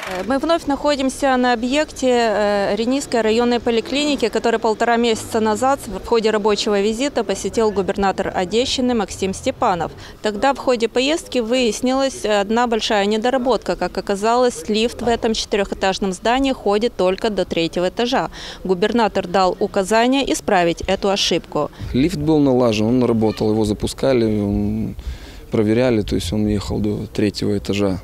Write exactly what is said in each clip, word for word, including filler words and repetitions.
Мы вновь находимся на объекте Ренийской районной поликлиники, который полтора месяца назад в ходе рабочего визита посетил губернатор Одещины Максим Степанов. Тогда в ходе поездки выяснилась одна большая недоработка. Как оказалось, лифт в этом четырехэтажном здании ходит только до третьего этажа. Губернатор дал указание исправить эту ошибку. Лифт был налажен, он работал, его запускали, он проверяли, то есть он ехал до третьего этажа.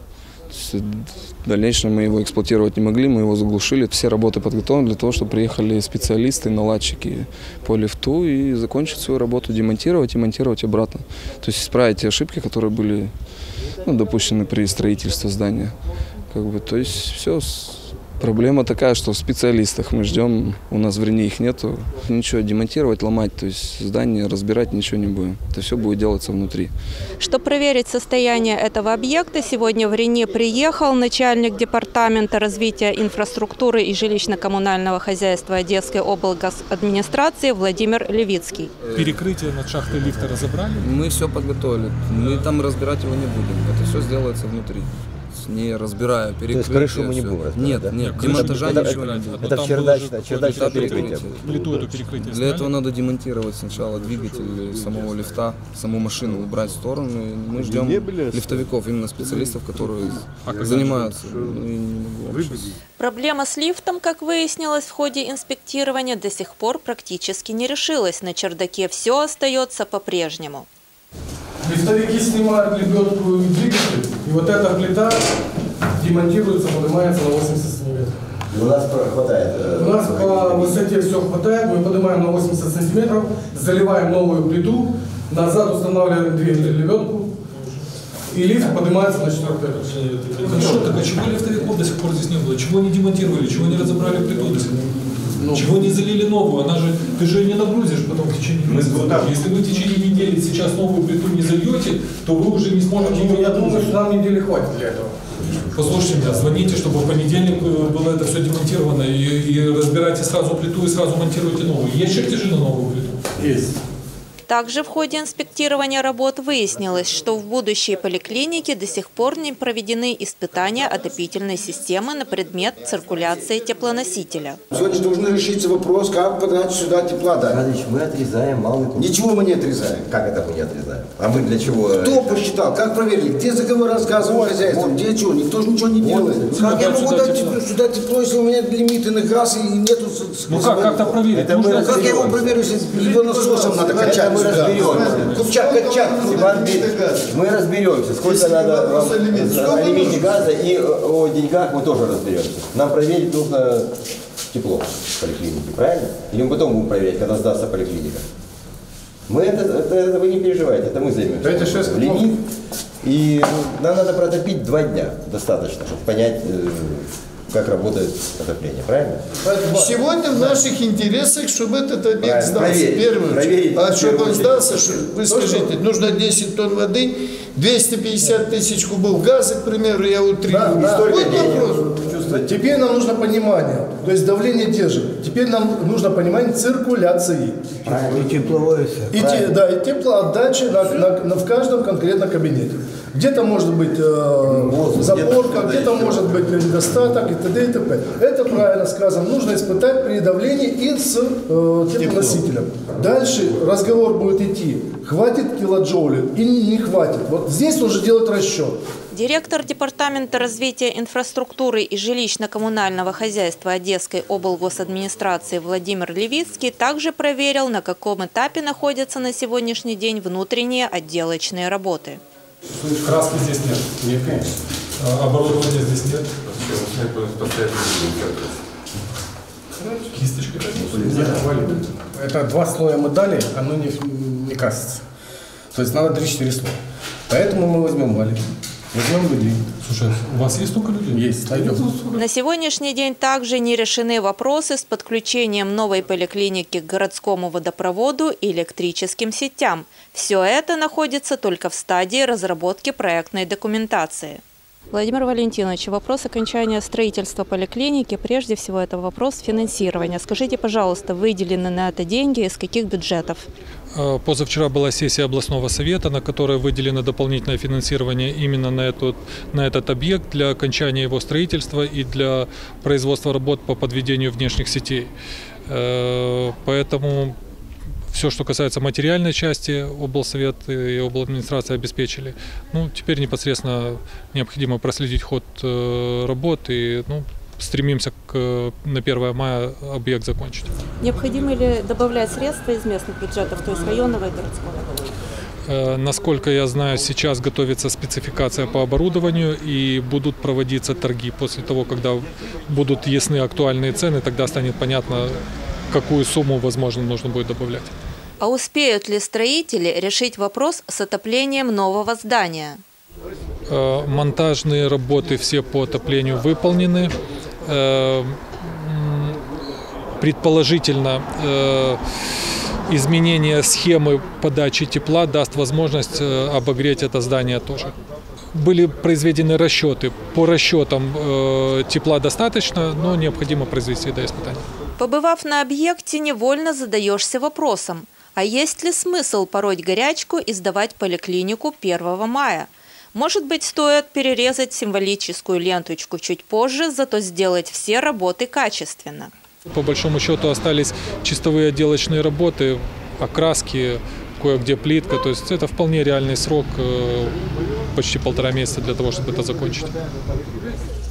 В дальнейшем мы его эксплуатировать не могли, мы его заглушили. Все работы подготовлены для того, чтобы приехали специалисты, наладчики по лифту и закончить свою работу, демонтировать и монтировать обратно. То есть исправить те ошибки, которые были ну, допущены при строительстве здания. Как бы, то есть все. Проблема такая, что в специалистах мы ждем, у нас в Рени их нету. Ничего демонтировать, ломать, то есть здание разбирать ничего не будем. Это все будет делаться внутри. Чтобы проверить состояние этого объекта, сегодня в Рени приехал начальник департамента развития инфраструктуры и жилищно-коммунального хозяйства Одесской облгосадминистрации Владимир Левицкий. Перекрытие над шахтой лифта разобрали? Мы все подготовили. Мы там разбирать его не будем. Это все сделается внутри. Не разбирая перекрытие. То есть крышу мы не будем разбирать? Нет, да? нет, демонтажа это, ничего это, не будет. Это чердачное, чердачное перекрытие. Плиту эту перекрытие Для этого надо демонтировать сначала двигатель самого лифта, саму машину убрать в сторону. И мы ждем лифтовиков, именно специалистов, которые а занимаются. Проблема с лифтом, как выяснилось в ходе инспектирования, до сих пор практически не решилась. На чердаке все остается по-прежнему. Лифтовики снимают лебедку и двигатель, и вот эта плита демонтируется, поднимается на восемьдесят сантиметров. У нас хватает? У нас по высоте все хватает, мы поднимаем на восемьдесят сантиметров, заливаем новую плиту, назад устанавливаем двигатель, лебедку, и лифт поднимается на четвертый этаж. Хорошо, так а чего лифтовиков до сих пор здесь не было? Чего не демонтировали? Чего не разобрали плиту до сих пор? Ну, чего не залили новую? Она же, ты же не нагрузишь потом в течение месяца. Если вы в течение недели сейчас новую плиту не зальете, то вы уже не сможете... Ну, я думаю, что нам недели хватит для этого. Послушайте меня, звоните, чтобы в понедельник было это все демонтировано, и, и разбирайте сразу плиту и сразу монтируйте новую. Есть чертежи на новую плиту? Есть. Также в ходе инспектирования работ выяснилось, что в будущей поликлинике до сих пор не проведены испытания отопительной системы на предмет циркуляции теплоносителя. Сегодня должен решиться вопрос, как подать сюда тепла. Да? Мы отрезаем малый кусок. Ничего мы не отрезаем. Как это мы не отрезаем? А мы для чего? Кто посчитал? Как проверили? Где заговор с газовым хозяйством? Где что? Никто же ничего не делает. Вот. Как я могу дать тепло, сюда тепло, если у меня лимиты на газ и нету... Ну как, как-то проверить? Это мы как я его проверю, если его насосом надо качать? Мы разберемся. Купчак, качак. Мы разберемся, сколько надо вам о лимите газа и о деньгах мы тоже разберемся. Нам проверить нужно тепло в поликлинике, правильно? Или мы потом будем проверять, когда сдастся поликлиника? Мы это, это, это вы не переживайте, это мы займемся. Это шесть лимит. И нам надо протопить два дня достаточно, чтобы понять, как работает отопление, правильно? Сегодня в наших интересах, чтобы этот объект правильно. сдался Проверить, первым. проверить, а чтобы он сдался, что, вы скажите, нужно десять тонн воды, двести пятьдесят тысяч кубов газа, к примеру, я утрирую. Да, да. Вот вопрос. Теперь нам нужно понимание, то есть давление те же. Теперь нам нужно понимание циркуляции. Правильно. И тепловое все. И, те, да, и теплоотдача на, на, на, в каждом конкретном кабинете. Где-то может быть э, Воздух, запорка, где-то где может быть недостаток и т.д. и т.п. Это правильно сказано. Нужно испытать при давлении и с э, теплоносителем. Дальше разговор будет идти. Хватит килоджоулей или не хватит. Вот здесь нужно делать расчет. Директор Департамента развития инфраструктуры и жилищно-коммунального хозяйства Одесской облгосадминистрации Владимир Левицкий также проверил, на каком этапе находятся на сегодняшний день внутренние отделочные работы. Краски здесь нет? Нет, конечно. А, оборудования здесь нет? Кисточка. Это два слоя мы дали, оно не, не красится. То есть надо три-четыре слоя. Поэтому мы возьмем валик. Возьмем людей. Слушай, у вас есть столько людей? Есть, найдем. На сегодняшний день также не решены вопросы с подключением новой поликлиники к городскому водопроводу и электрическим сетям. Все это находится только в стадии разработки проектной документации. Владимир Валентинович, вопрос окончания строительства поликлиники, прежде всего это вопрос финансирования. Скажите, пожалуйста, выделены на это деньги, из каких бюджетов? Позавчера была сессия областного совета, на которой выделено дополнительное финансирование именно на этот, на этот объект для окончания его строительства и для производства работ по подведению внешних сетей. Поэтому все, что касается материальной части, облсовет и обладминистрация обеспечили. Ну, теперь непосредственно необходимо проследить ход работ и ну, стремимся к, на первое мая объект закончить. Необходимо ли добавлять средства из местных бюджетов, то есть районного и городского? Насколько я знаю, сейчас готовится спецификация по оборудованию и будут проводиться торги. После того, когда будут ясны актуальные цены, тогда станет понятно, какую сумму, возможно, нужно будет добавлять. А успеют ли строители решить вопрос с отоплением нового здания? Монтажные работы все по отоплению выполнены. Предположительно, изменение схемы подачи тепла даст возможность обогреть это здание тоже. Были произведены расчеты. По расчетам тепла достаточно, но необходимо произвести до испытания. Побывав на объекте, невольно задаешься вопросом, а есть ли смысл пороть горячку и сдавать поликлинику первого мая? Может быть, стоит перерезать символическую ленточку чуть позже, зато сделать все работы качественно. По большому счету остались чистовые отделочные работы, окраски, кое-где плитка. То есть это вполне реальный срок, почти полтора месяца для того, чтобы это закончить.